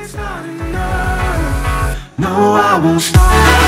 it's not enough. No, I won't stop.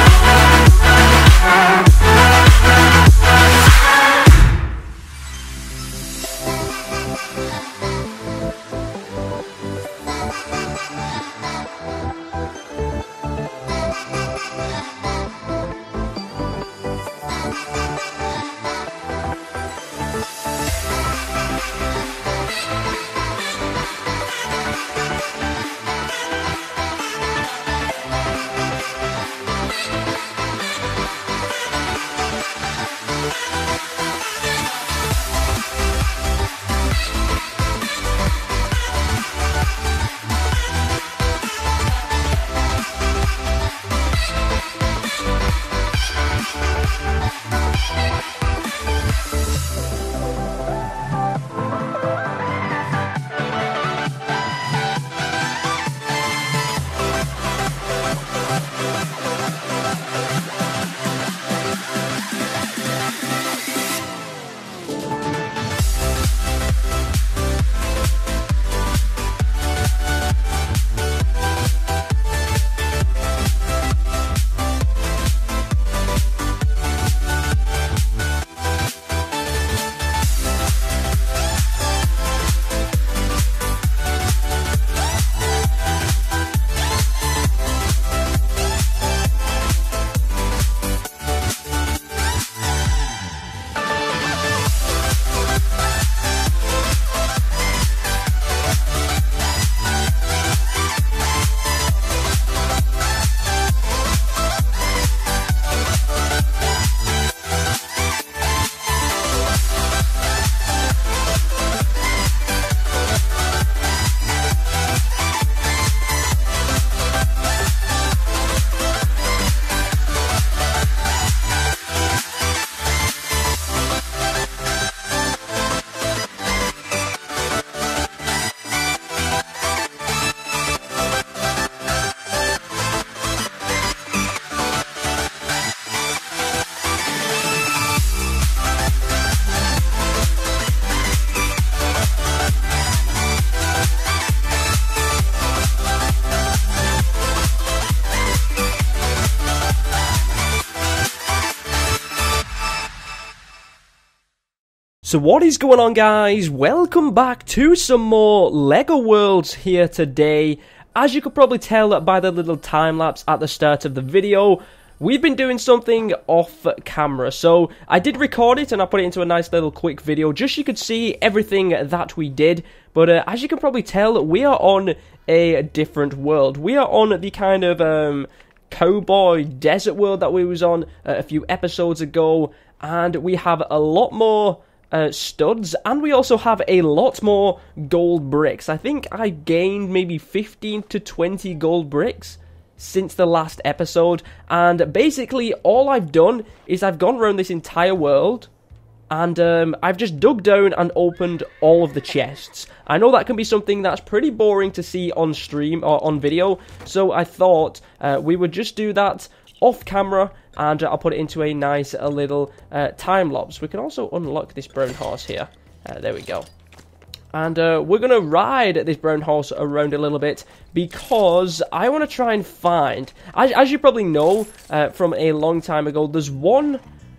So what is going on, guys? Welcome back to some more LEGO Worlds here today. As you could probably tell by the little time lapse at the start of the video, we've been doing something off camera. So I did record it and I put it into a nice little quick video just so you could see everything that we did. But as you can probably tell, we are on a different world. We are on the kind of cowboy desert world that we was on a few episodes ago, and we have a lot more studs, and we also have a lot more gold bricks. I think I gained maybe 15 to 20 gold bricks since the last episode, and basically all I've done is I've gone around this entire world and I've just dug down and opened all of the chests. I know that can be something that's pretty boring to see on stream or on video, so I thought we would just do that off camera, and I'll put it into a nice little time lapse. We can also unlock this brown horse here. There we go. And we're going to ride this brown horse around a little bit because I want to try and find, as you probably know from a long time ago, there's one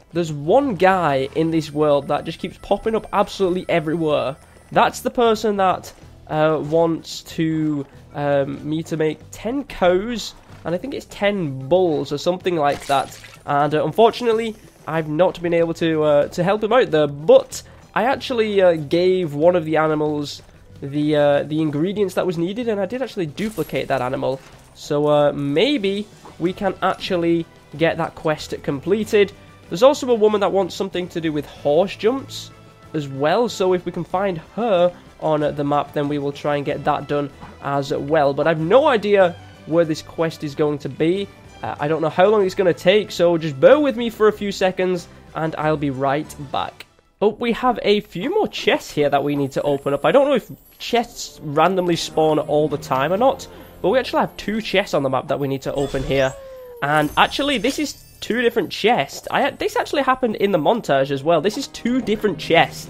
guy in this world that just keeps popping up absolutely everywhere. That's the person that wants to me to make 10 cows, and I think it's 10 bulls or something like that. And unfortunately, I've not been able to help him out there. But I actually gave one of the animals the ingredients that was needed, and I did actually duplicate that animal. So maybe we can actually get that quest completed. There's also a woman that wants something to do with horse jumps as well. So if we can find her on the map, then we will try and get that done as well. But I've no idea where this quest is going to be. I don't know how long it's going to take, so just bear with me for a few seconds and I'll be right back. Oh, we have a few more chests here that we need to open up. I don't know if chests randomly spawn all the time or not, but we actually have 2 chests on the map that we need to open here. And actually, this is 2 different chests. This actually happened in the montage as well. This is 2 different chests.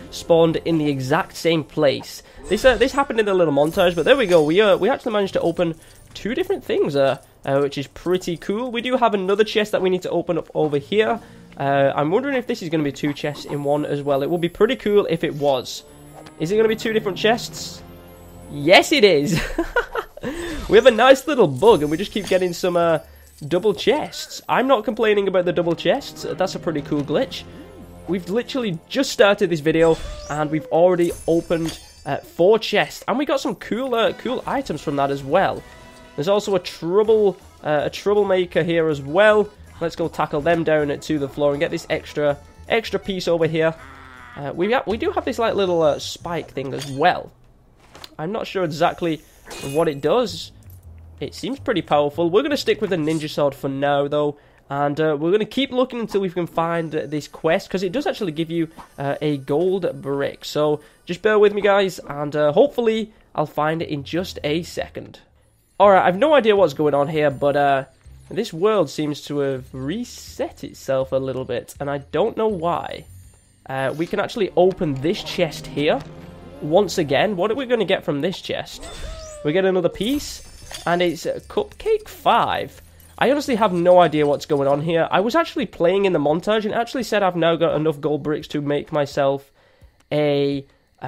spawned in the exact same place. This happened in the little montage, but there we go. We actually managed to open 2 different things, which is pretty cool. We do have another chest that we need to open up over here. I'm wondering if this is going to be 2 chests in one as well. It would be pretty cool if it was. Is it going to be 2 different chests? Yes, it is. We have a nice little bug, and we just keep getting some double chests. I'm not complaining about the double chests. That's a pretty cool glitch. We've literally just started this video, and we've already opened 4 chests, and we got some cool items from that as well. There's also a troublemaker here as well. Let's go tackle them down to the floor and get this extra piece over here. We do have this like little spike thing as well. I'm not sure exactly what it does. It seems pretty powerful. We're going to stick with the ninja sword for now, though. And we're going to keep looking until we can find this quest, because it does actually give you a gold brick. So just bear with me, guys, and hopefully I'll find it in just a second. Alright, I've no idea what's going on here, but this world seems to have reset itself a little bit, and I don't know why. We can actually open this chest here once again. What are we going to get from this chest? We get another piece, and it's Cupcake 5. I honestly have no idea what's going on here. I was actually playing in the montage, and it actually said I've now got enough gold bricks to make myself the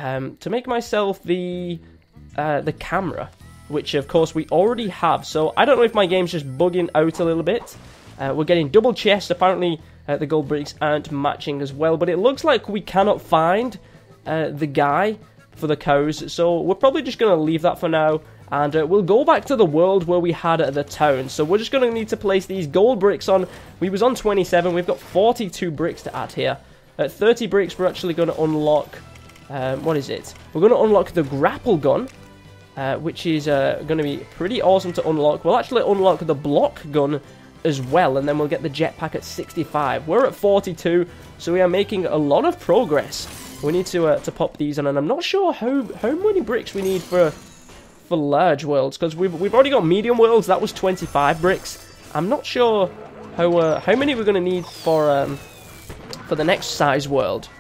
camera, which of course we already have. So I don't know if my game's just bugging out a little bit. We're getting double chests. Apparently the gold bricks aren't matching as well, but it looks like we cannot find the guy for the cows, so we're probably just going to leave that for now, and we'll go back to the world where we had the town. So we're just going to need to place these gold bricks on. We was on 27, we've got 42 bricks to add here. At 30 bricks, we're actually going to unlock, what is it? We're going to unlock the grapple gun, which is going to be pretty awesome to unlock. We'll actually unlock the block gun as well, and then we'll get the jetpack at 65. We're at 42, so we are making a lot of progress. We need to pop these on, and I'm not sure how many bricks we need for large worlds, because we've already got medium worlds. That was 25 bricks. I'm not sure how many we're going to need for the next size world.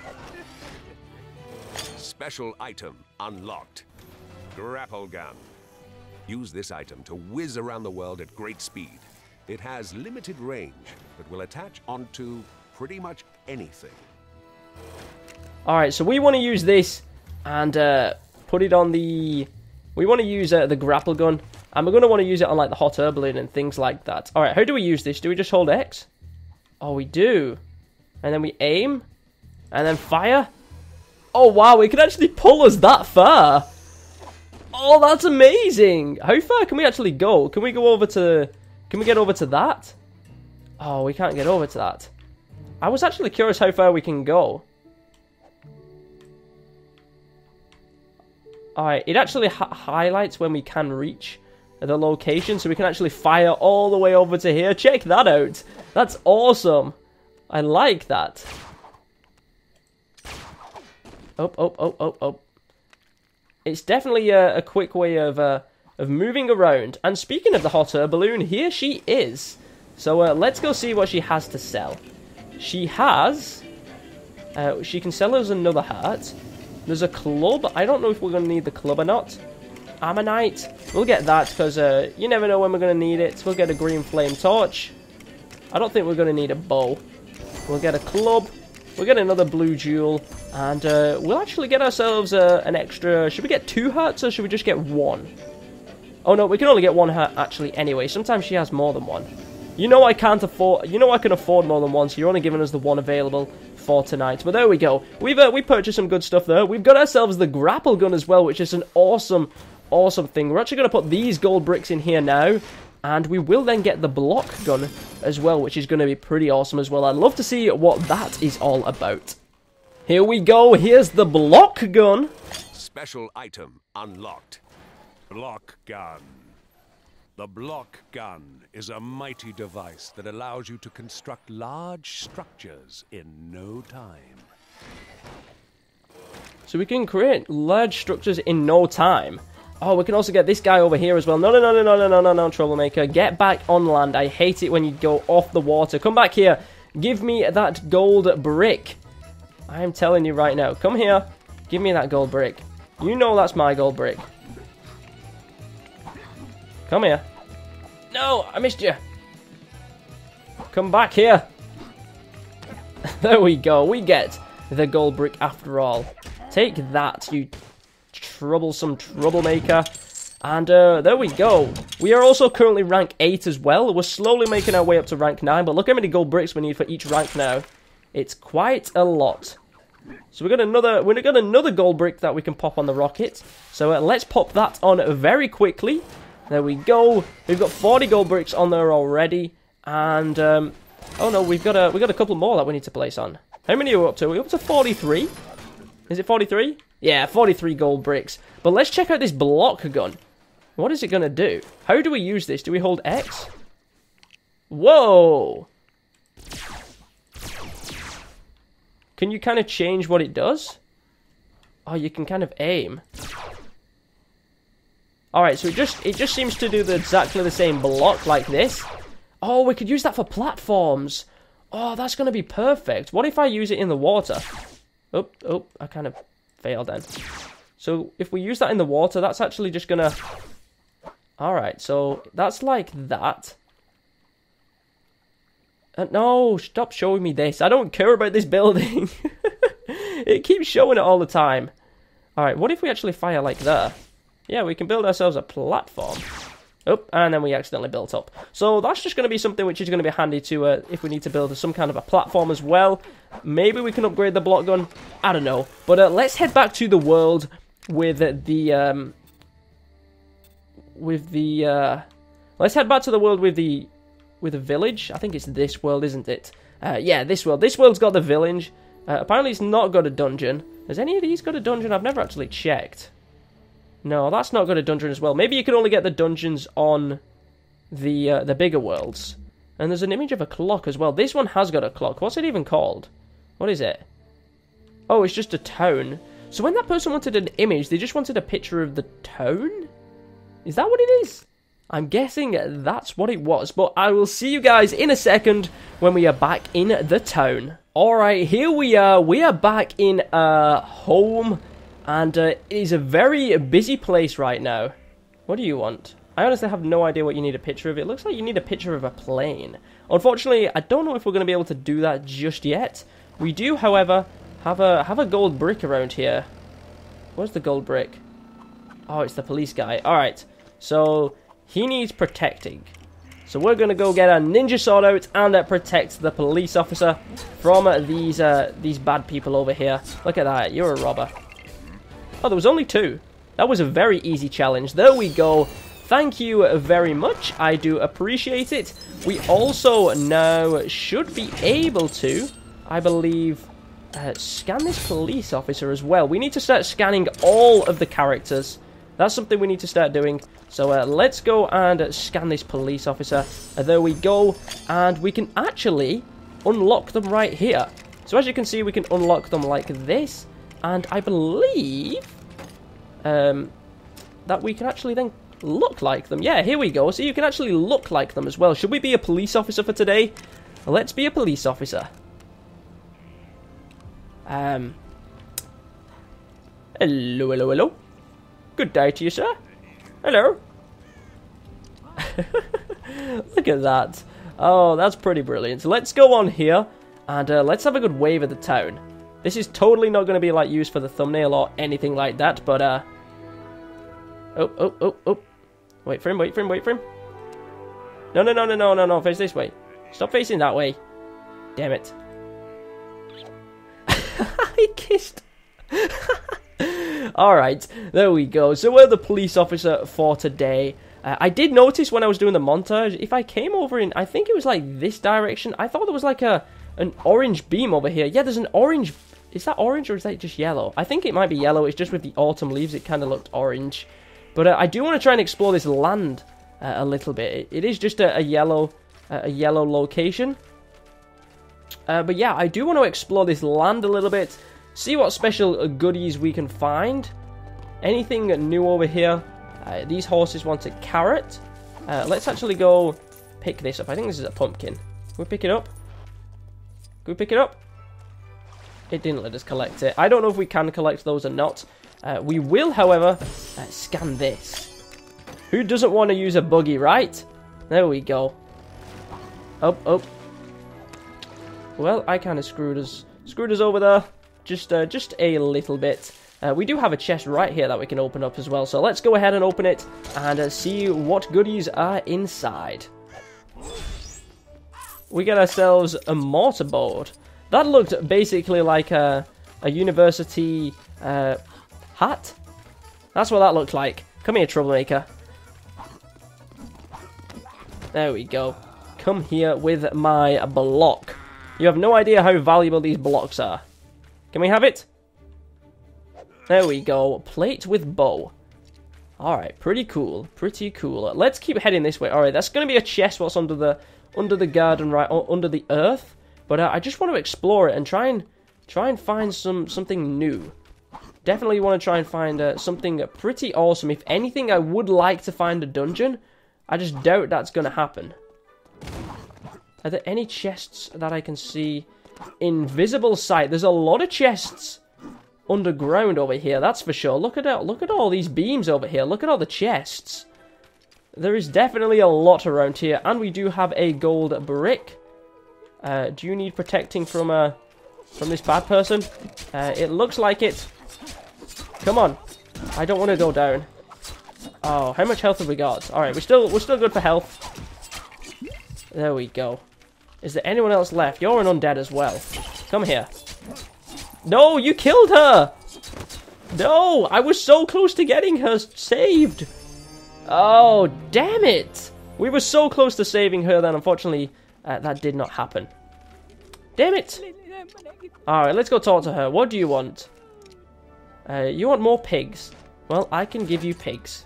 Special item unlocked. Grapple gun. Use this item to whiz around the world at great speed. It has limited range, but will attach onto pretty much anything. Alright, so we want to use this and put it on the... We want to use the grapple gun, and we're going to want to use it on like the hot air balloon and things like that. Alright, how do we use this? Do we just hold X? Oh, we do. And then we aim, and then fire. Oh wow, we can actually pull us that far. Oh, that's amazing. How far can we actually go? Can we go over to... Can we get over to that? Oh, we can't get over to that. I was actually curious how far we can go. Alright, it actually highlights when we can reach the location, so we can actually fire all the way over to here. Check that out. That's awesome. I like that. Oh. It's definitely a quick way of moving around. And speaking of the hot air balloon, here she is. So let's go see what she has to sell. She has... she can sell us another heart. There's a club. I don't know if we're going to need the club or not. Ammonite. We'll get that, because you never know when we're going to need it. We'll get a green flame torch. I don't think we're going to need a bow. We'll get a club. We'll get another blue jewel. And we'll actually get ourselves an extra... Should we get 2 hearts, or should we just get 1? Oh no, we can only get 1 heart actually anyway. Sometimes she has more than 1. You know I can't afford... You know I can afford more than 1, so you're only giving us the 1 available for tonight. But there we go. We purchased some good stuff there. We've got ourselves the grapple gun as well, which is an awesome thing. We're actually going to put these gold bricks in here now, and we will then get the block gun as well, which is going to be pretty awesome as well. I'd love to see what that is all about. Here we go. Here's the block gun. Special item unlocked. Block gun. The block gun is a mighty device that allows you to construct large structures in no time. So we can create large structures in no time. Oh, we can also get this guy over here as well. No, troublemaker. Get back on land. I hate it when you go off the water. Come back here. Give me that gold brick. I am telling you right now. Come here. Give me that gold brick. You know that's my gold brick. Come here. No, I missed you. Come back here. There we go. We get the gold brick after all. Take that, you troublesome troublemaker. And there we go. We are also currently rank 8 as well. We're slowly making our way up to rank 9. But look how many gold bricks we need for each rank now. It's quite a lot. So we got another gold brick that we can pop on the rocket. So let's pop that on very quickly. There we go. We've got 40 gold bricks on there already. And oh no, we got a couple more that we need to place on. How many are we up to? We're up to 43. Is it 43? Yeah, 43 gold bricks. But let's check out this block gun. What is it going to do? How do we use this? Do we hold X? Whoa! Can you kind of change what it does? Oh, you can kind of aim. Alright, so it just seems to do exactly the same block like this. Oh, we could use that for platforms. Oh, that's going to be perfect. What if I use it in the water? Oh, I kind of failed then. So if we use that in the water, that's actually just going to... Alright, so that's like that. No, stop showing me this. I don't care about this building. It keeps showing it all the time. Alright, what if we actually fire like that? Yeah, we can build ourselves a platform. Oh, and then we accidentally built up. So that's just going to be something which is going to be handy to if we need to build some kind of a platform as well. Maybe we can upgrade the block gun. I don't know. But let's head back to the world with the... let's head back to the world with the village. I think it's this world, isn't it? Yeah, this world. This world's got the village. Apparently it's not got a dungeon. Has any of these got a dungeon? I've never actually checked. No, that's not got a dungeon as well. Maybe you can only get the dungeons on the bigger worlds. And there's an image of a clock as well. This one has got a clock. What's it even called? What is it? Oh, it's just a town. So when that person wanted an image, they just wanted a picture of the town? Is that what it is? I'm guessing that's what it was. But I will see you guys in a second when we are back in the town. Alright, here we are. We are back in home. And it is a very busy place right now. What do you want? I honestly have no idea what you need a picture of. It looks like you need a picture of a plane. Unfortunately, I don't know if we're going to be able to do that just yet. We do, however, have a gold brick around here. Where's the gold brick? Oh, it's the police guy. Alright, so he needs protecting. So we're going to go get a ninja sword out and protect the police officer from these bad people over here. Look at that, you're a robber. Oh, there was only 2. That was a very easy challenge. There we go. Thank you very much. I do appreciate it. We also now should be able to, I believe, scan this police officer as well. We need to start scanning all of the characters. That's something we need to start doing. So let's go and scan this police officer. There we go. And we can actually unlock them right here. So as you can see, we can unlock them like this. And I believe that we can actually then look like them. Yeah, here we go. So you can actually look like them as well. Should we be a police officer for today? Let's be a police officer. Hello, hello. Good day to you, sir. Hello. Look at that. Oh, that's pretty brilliant. So let's go on here and let's have a good wave of the town. This is totally not going to be like used for the thumbnail or anything like that, but oh. Wait for him, wait for him, wait for him. No, face this way. Stop facing that way. Damn it. He kissed. Alright, there we go. So we're the police officer for today. I did notice when I was doing the montage, if I came over in, I think it was like this direction, I thought there was like an orange beam over here. Yeah, there's an orange. Is that orange or is that just yellow? I think it might be yellow. It's just with the autumn leaves, it kind of looked orange. But I do want to try and explore this land a little bit. It is just a yellow location. But yeah, I do want to explore this land a little bit. See what special goodies we can find. Anything new over here? These horses want a carrot. Let's actually go pick this up. I think this is a pumpkin. Can we pick it up? Can we pick it up? It didn't let us collect it. I don't know if we can collect those or not. We will, however, scan this. Who doesn't want to use a buggy, right? There we go. Oh, oh. Well, I kind of screwed us over there. Just a little bit. We do have a chest right here that we can open up as well. So let's go ahead and open it and see what goodies are inside. We get ourselves a mortarboard. That looked basically like a university hat. That's what that looked like. Come here, troublemaker. There we go. Come here with my block. You have no idea how valuable these blocks are. Can we have it? There we go. Plate with bow. Alright, pretty cool. Pretty cool. Let's keep heading this way. Alright, that's going to be a chest what's under the garden, right, under the earth. But I just want to explore it and try and find something new. Definitely want to try and find something pretty awesome. If anything, I would like to find a dungeon. I just doubt that's going to happen. Are there any chests that I can see? Invisible sight. There's a lot of chests underground over here, that's for sure. Look at all these beams over here. Look at all the chests. There is definitely a lot around here, and we do have a gold brick. Do you need protecting from this bad person? It looks like it. Come on. I don't want to go down. Oh, how much health have we got? Alright, we're still good for health. There we go. Is there anyone else left? You're an undead as well. Come here. No, you killed her! No, I was so close to getting her saved. Oh, damn it. We were so close to saving her then, unfortunately, that did not happen. Damn it. Alright, let's go talk to her. What do you want? You want more pigs? Well, I can give you pigs.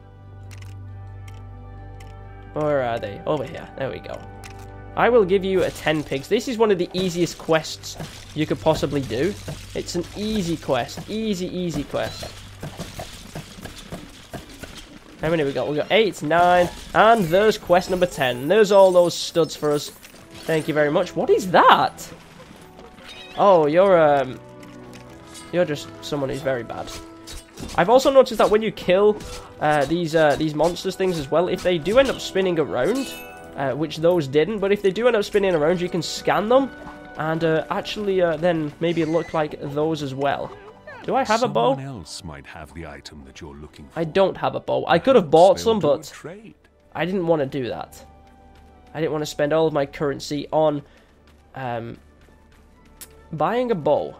Where are they? Over here. There we go. I will give you 10 pigs. This is one of the easiest quests you could possibly do. It's an easy quest. Easy quest. How many we got? We got 8, 9, and there's quest number 10. There's all those studs for us. Thank you very much. What is that? Oh, you're just someone who's very bad. I've also noticed that when you kill these monsters things as well, if they do end up spinning around, which those didn't, but if they do end up spinning around, you can scan them and actually then maybe look like those as well. Do I have a bow? Someone else might have the item that you're looking for. I don't have a bow. I could have bought some, but I didn't want to do that. I didn't want to spend all of my currency on buying a bow.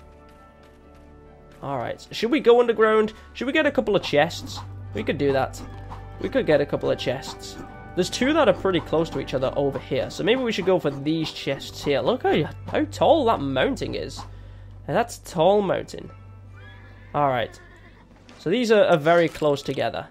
Alright, should we go underground? Should we get a couple of chests? We could do that. We could get a couple of chests. There's two that are pretty close to each other over here, so maybe we should go for these chests here. Look how tall that mountain is. And that's a tall mountain. Alright. So these are very close together.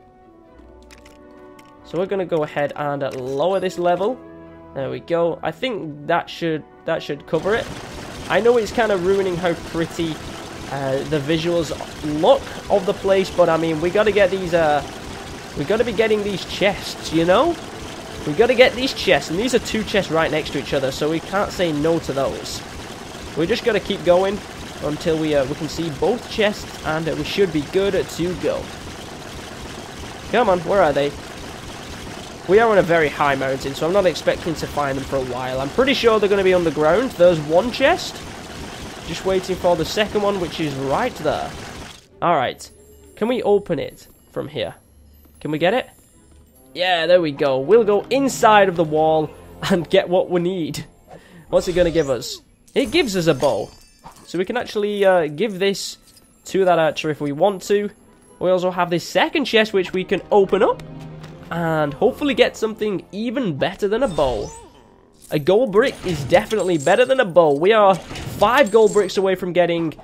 So we're going to go ahead and lower this level. There we go. I think that should cover it. I know it's kind of ruining how pretty the visuals look of the place, but I mean, we got to get these we got to be getting these chests, you know? We got to get these chests, and these are two chests right next to each other, so we can't say no to those. We just got to keep going until we can see both chests, and we should be good to go. Come on, where are they? We are on a very high mountain, so I'm not expecting to find them for a while. I'm pretty sure they're going to be underground. There's one chest. Just waiting for the second one, which is right there. Alright. Can we open it from here? Can we get it? Yeah, there we go. We'll go inside of the wall and get what we need. What's it going to give us? It gives us a bow. So we can actually give this to that archer if we want to. We also have this second chest which we can open up and hopefully get something even better than a bow. A gold brick is definitely better than a bow. We are 5 gold bricks away from getting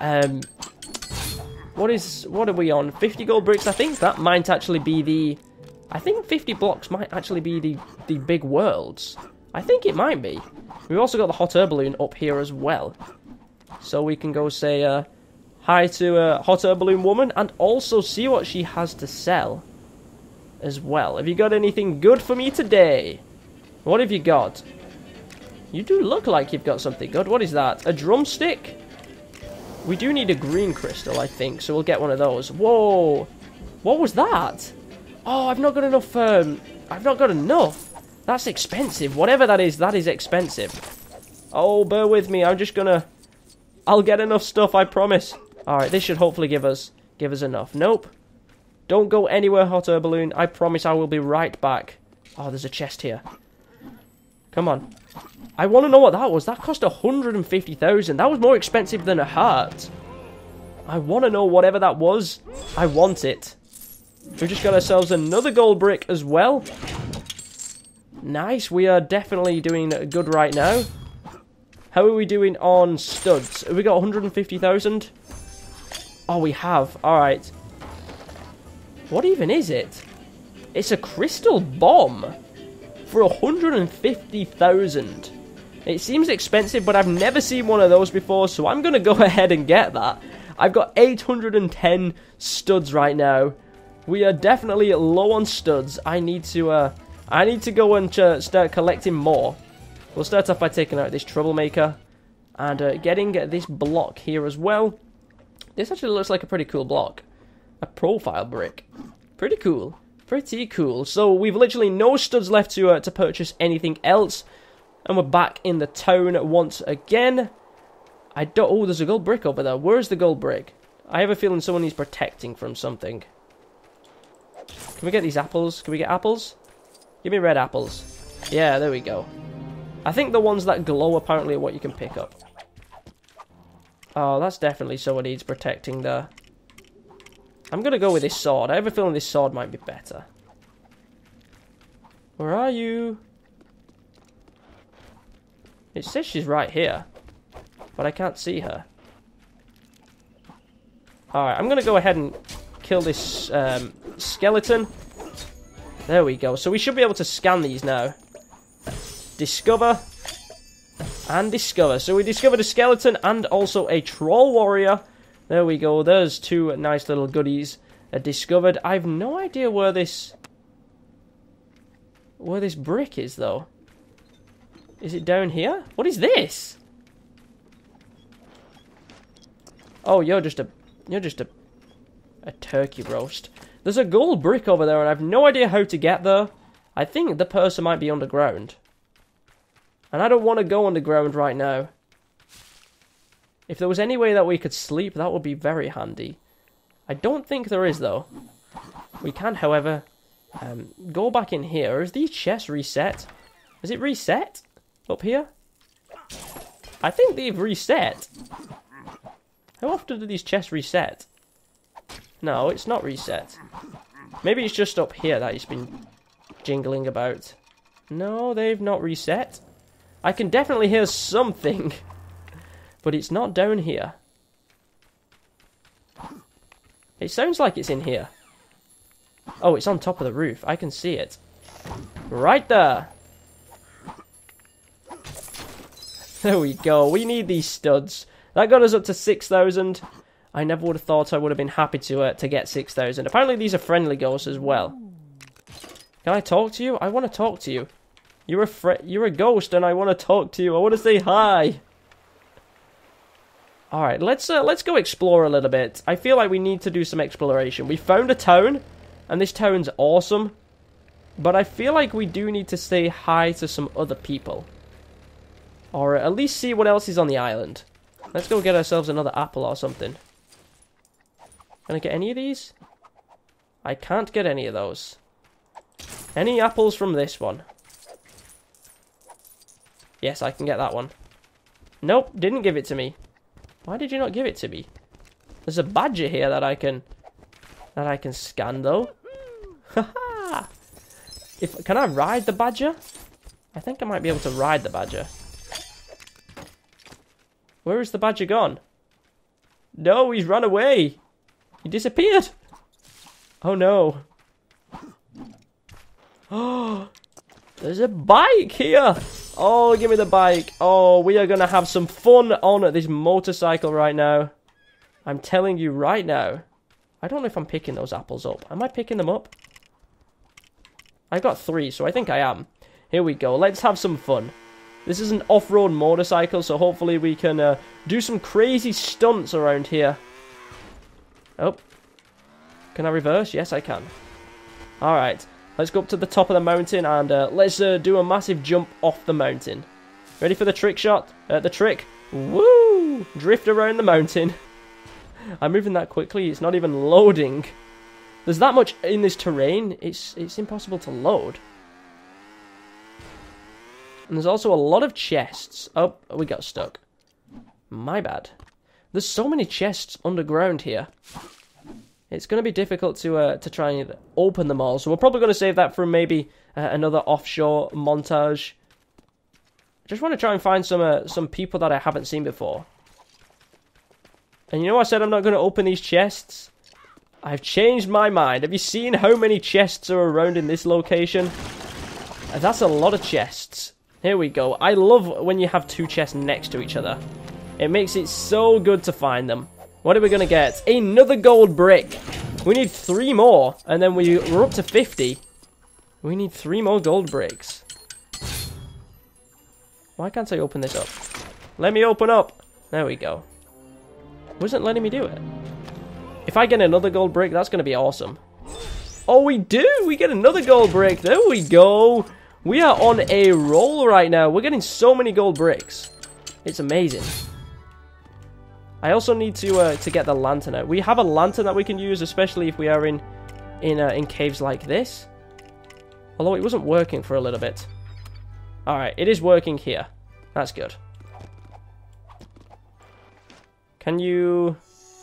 what are we on? 50 gold bricks, I think. That might actually be the... I think 50 blocks might actually be the big worlds. I think it might be. We've also got the hot air balloon up here as well. So we can go say hi to a hot air balloon woman and also see what she has to sell as well. Have you got anything good for me today? What have you got? You do look like you've got something good. What is that? A drumstick? We do need a green crystal, I think, so we'll get one of those. Whoa! What was that? Oh, I've not got enough, I've not got enough. That's expensive. Whatever that is expensive. Oh, bear with me. I'm just gonna... I'll get enough stuff, I promise. Alright, this should hopefully give us enough. Nope. Don't go anywhere, hot air balloon. I promise I will be right back. Oh, there's a chest here. Come on. I want to know what that was. That cost 150,000. That was more expensive than a heart. I want to know whatever that was. I want it. We just got ourselves another gold brick as well. Nice. We are definitely doing good right now. How are we doing on studs? Have we got 150,000? Oh, we have. Alright. What even is it? It's a crystal bomb. For 150,000. It seems expensive, but I've never seen one of those before, so I'm going to go ahead and get that. I've got 810 studs right now. We are definitely low on studs. I need to go and start collecting more. We'll start off by taking out this troublemaker and getting this block here as well. This actually looks like a pretty cool block. A profile brick. Pretty cool. Pretty cool. So we've literally no studs left to purchase anything else. And we're back in the town once again. Oh, there's a gold brick over there. Where's the gold brick? I have a feeling someone is protecting from something. Can we get these apples? Can we get apples? Give me red apples. Yeah, there we go. I think the ones that glow apparently are what you can pick up. Oh, that's definitely someone needs protecting there. I'm going to go with this sword. I have a feeling this sword might be better. Where are you? It says she's right here. But I can't see her. Alright, I'm going to go ahead and kill this skeleton. There we go. So we should be able to scan these now. Discover. And discover. So we discovered a skeleton and also a troll warrior. There we go. There's two nice little goodies discovered. I have no idea where this brick is, though. Is it down here? What is this? Oh, you're just a turkey roast. There's a gold brick over there, and I have no idea how to get there. I think the person might be underground. And I don't want to go underground right now. If there was any way that we could sleep, that would be very handy. I don't think there is, though. We can, however, go back in here. Is these chests reset? Is it reset? Up here? I think they've reset. How often do these chests reset? No, it's not reset. Maybe it's just up here that it's been jingling about. No, they've not reset. I can definitely hear something. But it's not down here. It sounds like it's in here. Oh, it's on top of the roof. I can see it. Right there. There we go. We need these studs. That got us up to 6,000. I never would have thought I would have been happy to get 6,000. Apparently these are friendly ghosts as well. Can I talk to you? I want to talk to you. You're a ghost and I want to talk to you. I want to say hi. Alright, let's go explore a little bit. I feel like we need to do some exploration. We found a town, and this town's awesome. But I feel like we do need to say hi to some other people. Or at least see what else is on the island. Let's go get ourselves another apple or something. Can I get any of these? I can't get any of those. Any apples from this one? Yes, I can get that one. Nope, didn't give it to me. Why did you not give it to me? There's a badger here that I can scan though. Haha. Can I ride the badger? I think I might be able to ride the badger. Where is the badger gone? No, he's run away. He disappeared. Oh no. Oh, there's a bike here. Oh, give me the bike. Oh, we are going to have some fun on this motorcycle right now. I'm telling you right now. I don't know if I'm picking those apples up. Am I picking them up? I got 3, so I think I am. Here we go. Let's have some fun. This is an off-road motorcycle, so hopefully we can do some crazy stunts around here. Oh. Can I reverse? Yes, I can. Alright. Let's go up to the top of the mountain and let's do a massive jump off the mountain. Ready for the trick shot? The trick. Woo! Drift around the mountain. I'm moving that quickly. It's not even loading. There's that much in this terrain. It's impossible to load. And there's also a lot of chests. Oh, we got stuck. My bad. There's so many chests underground here. It's going to be difficult to try and open them all. So we're probably going to save that for maybe another offshore montage. Just want to try and find some people that I haven't seen before. And you know I said I'm not going to open these chests? I've changed my mind. Have you seen how many chests are around in this location? That's a lot of chests. Here we go. I love when you have two chests next to each other. It makes it so good to find them. What are we going to get? Another gold brick. We need 3 more. And then we're up to 50. We need 3 more gold bricks. Why can't I open this up? Let me open up. There we go. Wasn't letting me do it. If I get another gold brick, that's going to be awesome. Oh, we do! We get another gold brick. There we go. We are on a roll right now. We're getting so many gold bricks. It's amazing. I also need to get the lantern out. We have a lantern that we can use, especially if we are in caves like this. Although it wasn't working for a little bit. Alright, it is working here. That's good. Can you...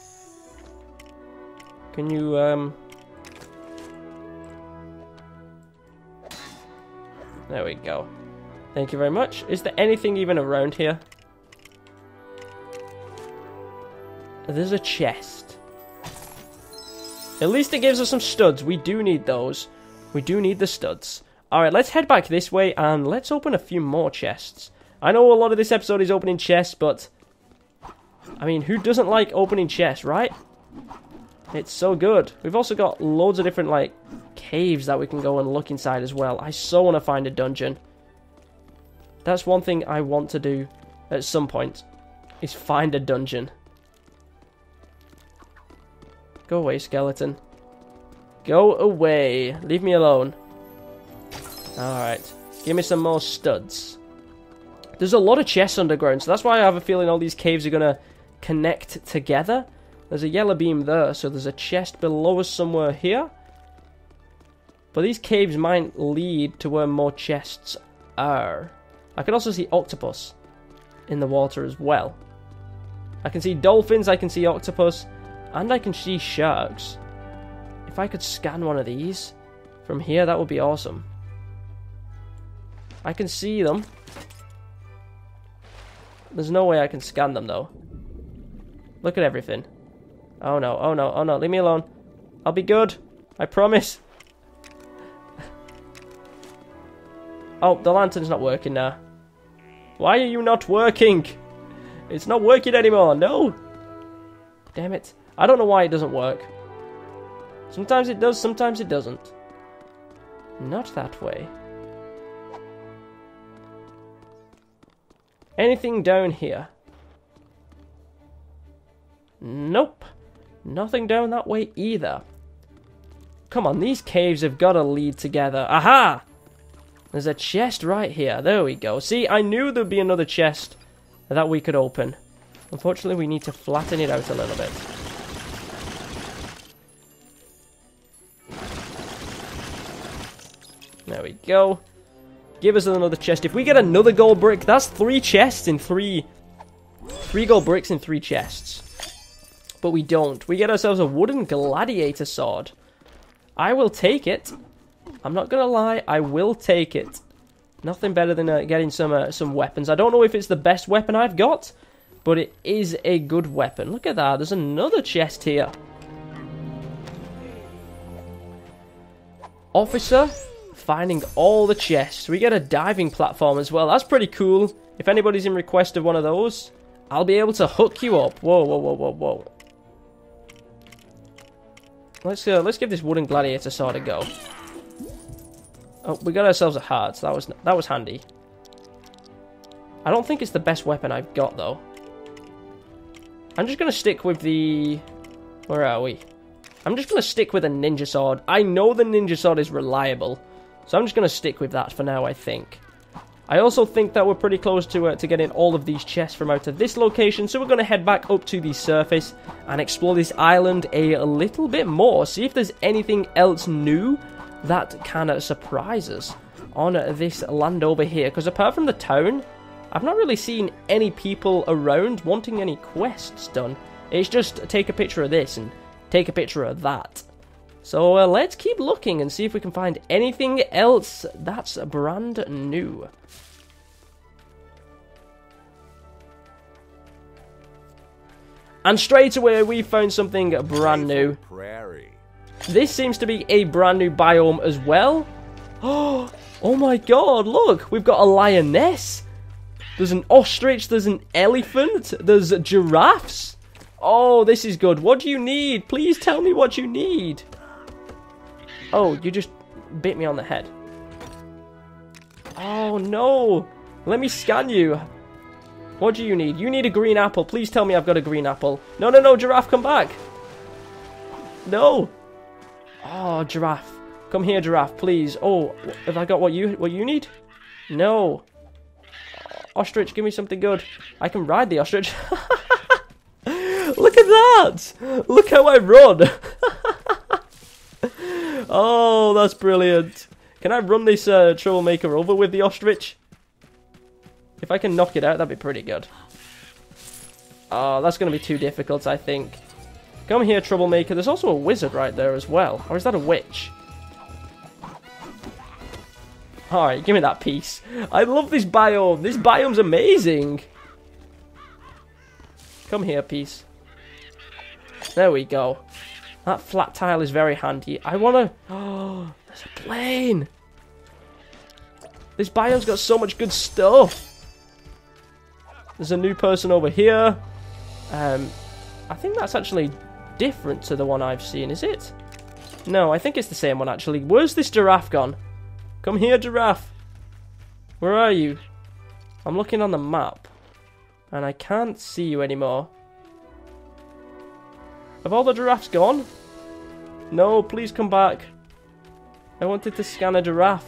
There we go. Thank you very much. Is there anything even around here? There's a chest. At least it gives us some studs. We do need those. We do need the studs. Alright, let's head back this way and let's open a few more chests. I know a lot of this episode is opening chests, but... I mean, who doesn't like opening chests, right? It's so good. We've also got loads of different, like, caves that we can go and look inside as well. I so want to find a dungeon. That's one thing I want to do at some point, is find a dungeon. Go away, skeleton. Go away. Leave me alone. Alright. Give me some more studs. There's a lot of chests underground, so that's why I have a feeling all these caves are going to connect together. There's a yellow beam there, so there's a chest below us somewhere here. But these caves might lead to where more chests are. I can also see octopus in the water as well. I can see dolphins, I can see octopus, and I can see sharks. If I could scan one of these from here, that would be awesome. I can see them. There's no way I can scan them, though. Look at everything. Oh no, oh no, oh no, leave me alone. I'll be good. I promise. Oh, the lantern's not working now. Why are you not working? It's not working anymore, no. Damn it. I don't know why it doesn't work. Sometimes it does, sometimes it doesn't. Not that way. Anything down here? Nope. Nothing down that way either. Come on, these caves have got to lead together. Aha! There's a chest right here. There we go. See, I knew there'd be another chest that we could open. Unfortunately, we need to flatten it out a little bit. There we go. Give us another chest. If we get another gold brick, that's 3 chests in 3 gold bricks in 3 chests. But we don't. We get ourselves a wooden gladiator sword. I will take it. I'm not gonna lie, I will take it. Nothing better than getting some weapons. I don't know if it's the best weapon I've got, but it is a good weapon. Look at that. There's another chest here. Officer, finding all the chests. We get a diving platform as well. That's pretty cool. If anybody's in request of one of those, I'll be able to hook you up. Whoa, whoa, whoa, whoa, whoa. Let's give this wooden gladiator sword a go. Oh, we got ourselves a heart. So that was handy. I don't think it's the best weapon I've got, though. I'm just going to stick with the... Where are we? I'm just going to stick with a ninja sword. I know the ninja sword is reliable, so I'm just going to stick with that for now, I think. I also think that we're pretty close to getting all of these chests from out of this location, so we're going to head back up to the surface and explore this island a little bit more. See if there's anything else new that can surprise us on this land over here. Because apart from the town, I've not really seen any people around wanting any quests done. It's just take a picture of this and take a picture of that. So let's keep looking and see if we can find anything else that's brand new. And straight away we found something brand new. This seems to be a brand new biome as well. Oh my god, look! We've got a lioness. There's an ostrich, there's an elephant, there's giraffes. Oh, this is good. What do you need? Please tell me what you need. Oh, you just bit me on the head. Oh, no. Let me scan you. What do you need? You need a green apple. Please tell me I've got a green apple. No, no, no, giraffe, come back. No. Oh, giraffe. Come here, giraffe, please. Oh, have I got what you need? No. Ostrich, give me something good. I can ride the ostrich. Look at that. Look how I run. Oh, that's brilliant. Can I run this troublemaker over with the ostrich? If I can knock it out, that'd be pretty good. Oh, that's going to be too difficult, I think. Come here, troublemaker. There's also a wizard right there as well. Or is that a witch? Alright, give me that piece. I love this biome. This biome's amazing. Come here, piece. There we go. That flat tile is very handy. I want to... Oh, there's a plane. This biome's got so much good stuff. There's a new person over here. I think that's actually different to the one I've seen, is it? No, I think it's the same one, actually. Where's this giraffe gone? Come here, giraffe. Where are you? I'm looking on the map, and I can't see you anymore. Have all the giraffes gone? No, please come back. I wanted to scan a giraffe.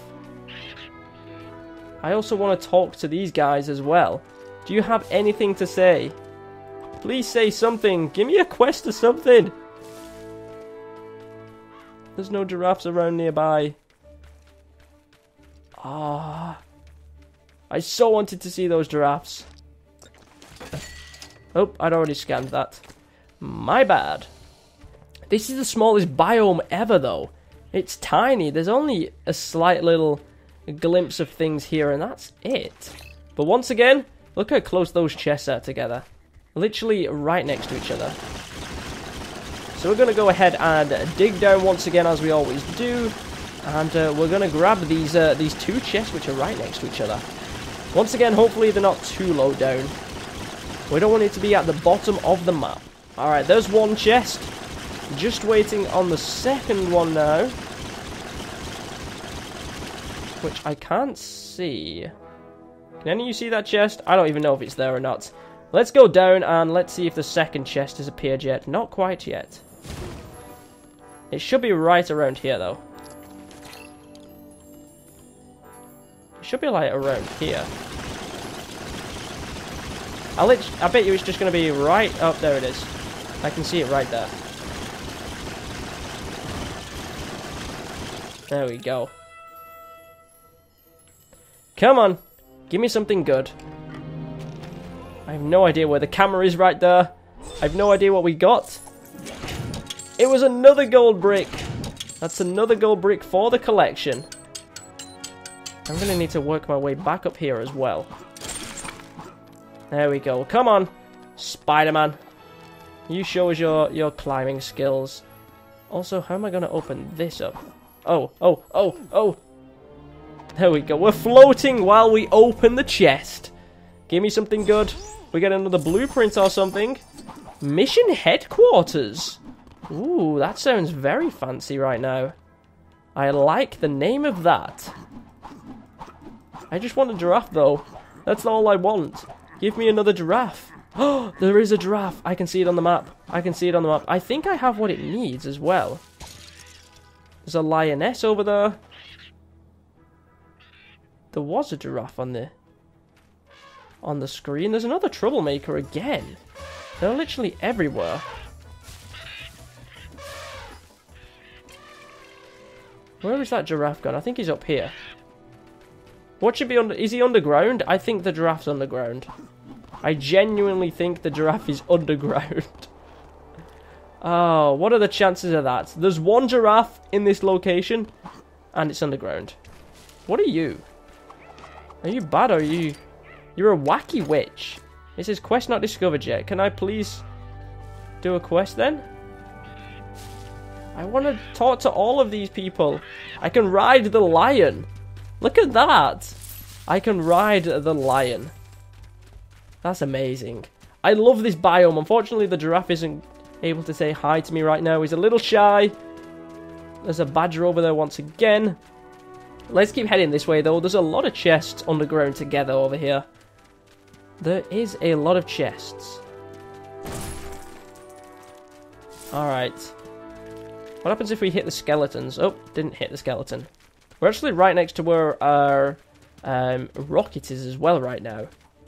I also want to talk to these guys as well. Do you have anything to say? Please say something. Give me a quest or something. There's no giraffes around nearby. Ah, I so wanted to see those giraffes. Oh, I'd already scanned that. My bad. This is the smallest biome ever, though. It's tiny. There's only a slight little glimpse of things here, and that's it. But once again, look how close those chests are together. Literally right next to each other. So we're going to go ahead and dig down once again, as we always do. And we're going to grab these two chests, which are right next to each other. Once again, hopefully they're not too low down. We don't want it to be at the bottom of the map. Alright, there's one chest. Just waiting on the second one now. Which I can't see. Can any of you see that chest? I don't even know if it's there or not. Let's go down and let's see if the second chest has appeared yet. Not quite yet. It should be right around here, though. It should be like around here. I bet you it's just going to be right up there. It is. I can see it right there. There we go. Come on. Give me something good. I have no idea where the camera is right there. I have no idea what we got. It was another gold brick. That's another gold brick for the collection. I'm going to need to work my way back up here as well. There we go. Come on, Spider-Man. You show us your climbing skills. Also, how am I going to open this up? Oh. There we go. We're floating while we open the chest. Give me something good. We get another blueprint or something. Mission headquarters. Ooh, that sounds very fancy right now. I like the name of that. I just want a giraffe, though. That's all I want. Give me another giraffe. Oh, there is a giraffe. I can see it on the map. I can see it on the map. I think I have what it needs as well. There's a lioness over there. There was a giraffe on the screen. There's another troublemaker again. They're literally everywhere. Where is that giraffe gone? I think he's up here. What should be under... Is he underground? I think the giraffe's underground. I genuinely think the giraffe is underground. Oh, what are the chances of that? There's one giraffe in this location, and it's underground. What are you? Are you bad, or are you... You're a wacky witch. It says quest not discovered yet. Can I please do a quest then? I want to talk to all of these people. I can ride the lion. Look at that. I can ride the lion. That's amazing. I love this biome. Unfortunately, the giraffe isn't able to say hi to me right now. He's a little shy. There's a badger over there once again. Let's keep heading this way, though. There's a lot of chests underground together over here. There is a lot of chests. Alright. What happens if we hit the skeletons? Oh, didn't hit the skeleton. We're actually right next to where our rocket is as well right now.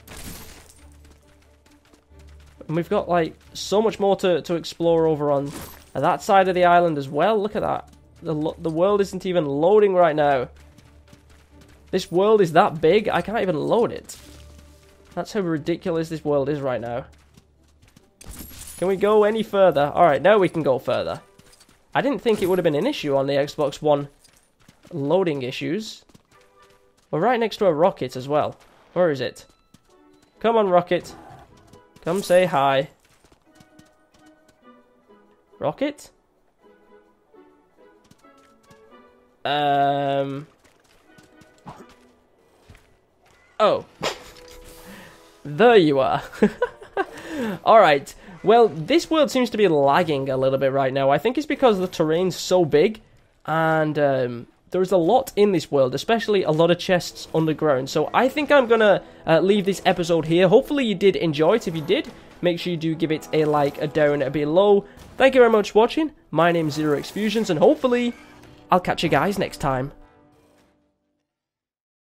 And we've got, like, so much more to explore over on that side of the island as well. Look at that. The world isn't even loading right now. This world is that big, I can't even load it. That's how ridiculous this world is right now. Can we go any further? Alright, now we can go further. I didn't think it would have been an issue on the Xbox One loading issues. We're right next to a rocket as well. Where is it? Come on, rocket. Come say hi. Rocket? Oh. There you are. Alright. Well, this world seems to be lagging a little bit right now. I think it's because the terrain's so big. And there's a lot in this world. Especially a lot of chests underground. So I think I'm going to leave this episode here. Hopefully you did enjoy it. If you did, make sure you do give it a like, a down, a below. Thank you very much for watching. My name's ZEROxFUSIONZ. And hopefully I'll catch you guys next time.